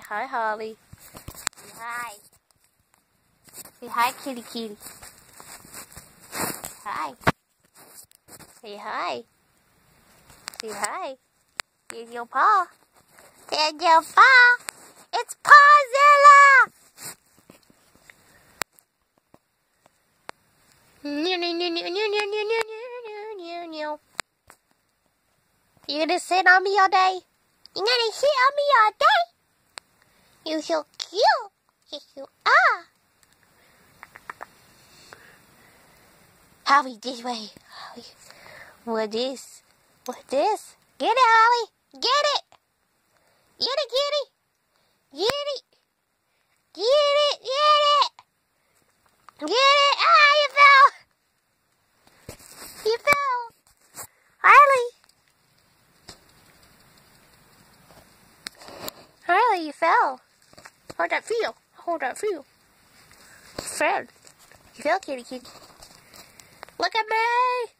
hi, Holly. Say hi. Say hi, kitty kitty. Hi. Say hi. Say hi. Here's your paw. Here's your paw. It's Pawzilla! You gonna sit on me all day? You gonna sit on me all day? You're so cute. Yes, you are. Holly, this way. Holly. What is? What this? Get it, Holly. Get it. Get it, kitty. Get it. Get it. Get it. Get it. Ah, you fell. You fell. Harley. Harley, you fell. How'd that feel? How'd that feel? You fell. You fell, kitty kitty. Look at me.